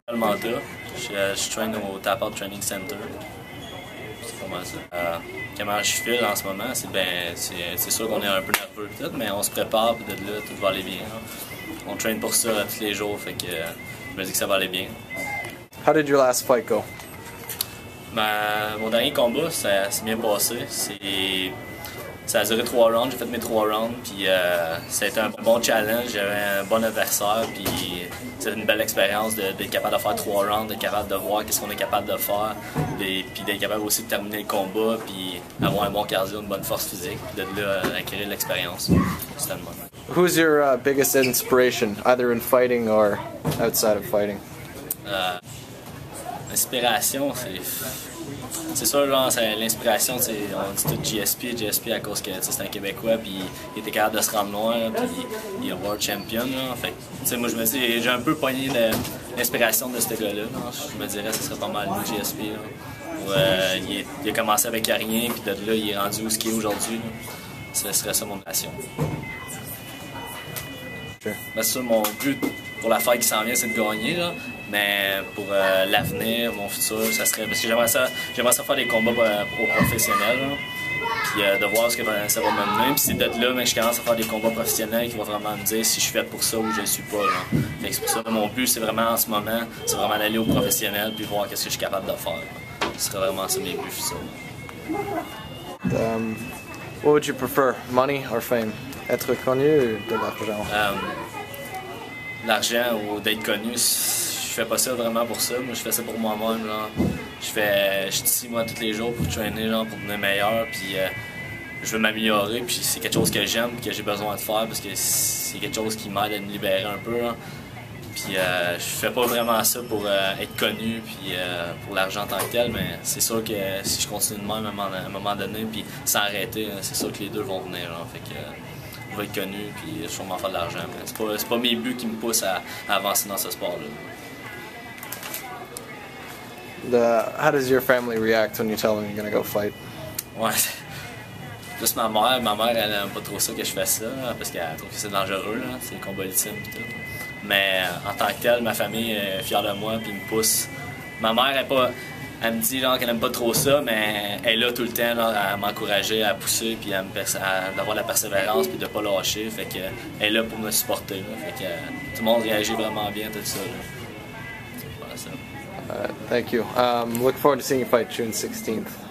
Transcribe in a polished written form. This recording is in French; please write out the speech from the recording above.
Manta. Je traîne au Tap Out Training Center. C'est pas mal ça. Comment je file en ce moment, c'est sûr qu'on est un peu nerveux peut-être, mais on se prépare, puis de là, tout va aller bien. Hein. On traîne pour ça tous les jours, fait que je me dis que ça va aller bien. How did your last fight go? Mon dernier combat, ça s'est bien passé. Ça a duré 3 rounds, j'ai fait mes 3 rounds, puis ça a été un bon challenge, j'avais un bon adversaire, puis c'était une belle expérience d'être capable de faire 3 rounds, d'être capable de voir qu'est-ce qu'on est capable de faire, puis d'être capable aussi de terminer le combat, puis avoir un bon cardio, une bonne force physique, puis de là acquérir de l'expérience. C'était le moment. Who's your biggest inspiration, either in fighting or outside of fighting? L'inspiration, c'est sûr, l'inspiration, on dit tout GSP à cause que c'est un Québécois, puis il était capable de se rendre loin, puis il est World Champion. Là, fait moi, je me dis, j'ai un peu pogné l'inspiration de ce gars-là. Je me dirais que ce serait pas mal le GSP. Là, il a commencé avec rien, puis de là, il est rendu où ce qu'il est aujourd'hui. Ce serait ça mon passion. C'est sûr, mon but pour la fight qui s'en vient, c'est de gagner, là. Mais pour l'avenir, mon futur, ça serait. Parce que j'aimerais ça faire des combats au professionnel, là. Puis de voir ce que ça va m'amener. Puis c'est d'être là, mais je commence à faire des combats professionnels qui vont vraiment me dire si je suis fait pour ça ou je ne suis pas. Fait que c'est pour ça que mon but, c'est vraiment en ce moment, c'est vraiment d'aller au professionnel puis voir qu'est-ce que je suis capable de faire. Ce serait vraiment ça mes buts futurs. What would you prefer, money or fame? Être connu ou de l'argent? L'argent ou d'être connu, je fais pas ça vraiment pour ça. Moi, je fais ça pour moi-même. Je suis ici, moi, tous les jours pour traîner, pour devenir meilleur. Puis je veux m'améliorer. Puis c'est quelque chose que j'aime et que j'ai besoin de faire parce que c'est quelque chose qui m'aide à me libérer un peu. Là. Puis je fais pas vraiment ça pour être connu puis pour l'argent en tant que tel, mais c'est sûr que si je continue de même à un moment donné puis sans arrêter, c'est sûr que les deux vont venir. Fait que, je vais être connu puis je vais sûrement faire de l'argent. C'est pas mes buts qui me poussent à avancer dans ce sport-là. How does your family react when you tell them you're gonna go fight? Ouais. Plus ma mère, elle aime pas trop ça que je fasse ça, parce qu'elle trouve que c'est dangereux, c'est le combat ultime et tout. Mais en tant que tel, ma famille est fière de moi puis me pousse. Ma mère, elle me dit qu'elle aime pas trop ça, mais elle est là tout le temps à m'encourager, à pousser, puis d'avoir la persévérance puis de pas lâcher. Fait que elle est là pour me supporter. Fait que tout le monde réagit vraiment bien tout ça. Voilà ça. Thank you. Look forward to seeing you fight June 16th.